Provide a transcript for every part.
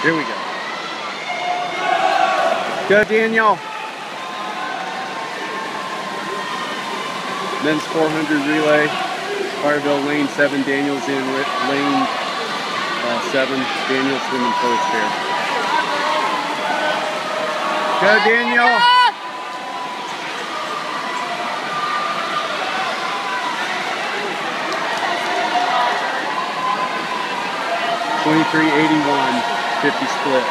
Here we go. Go, Daniel. Men's 400 relay. Carterville lane 7. Daniel's in lane 7. Daniel's swimming first here. Go, Daniel. 23:81, 50 split.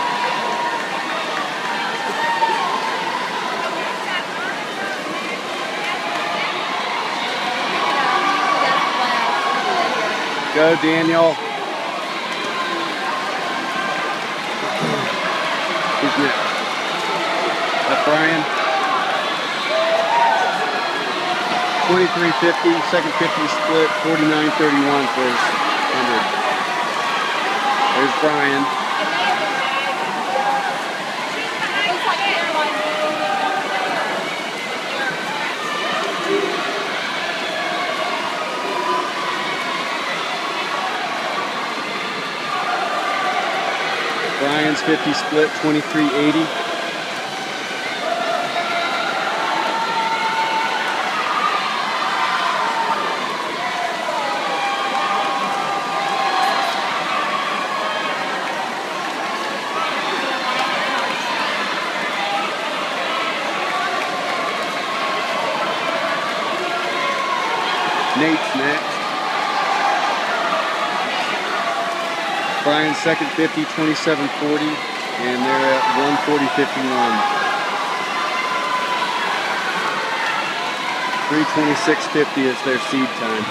Go, Daniel. Who's next? That's Brian. 23:50, second 50 split, 49:31 for his 100. There's Brian. Brian's 50 split, 23:80. Nate's next. Brian's second 50, 27:40, and they're at 1:40.51. 3:26.50 is their seed time.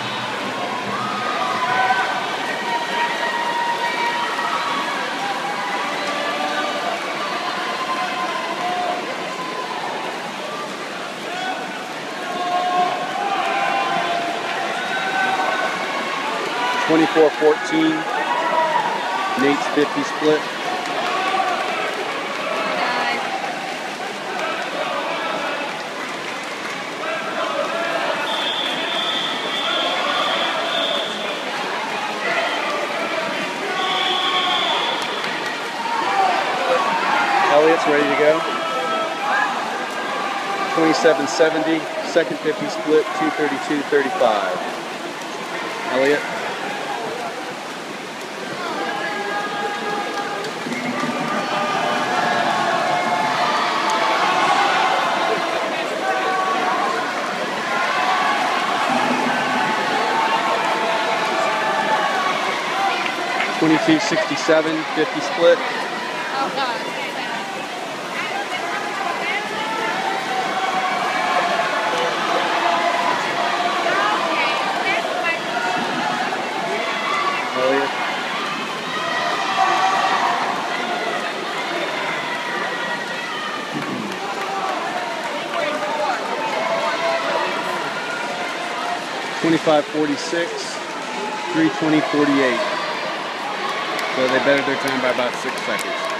$24.14. Nate's 50 split. Elliot's ready to go. 27:70. Second 50 split, 2:32.35. Elliot. $22.67, 50 split. Oh God. Elliot. $25.46, 3:20.48. So they bettered their time by about 6 seconds.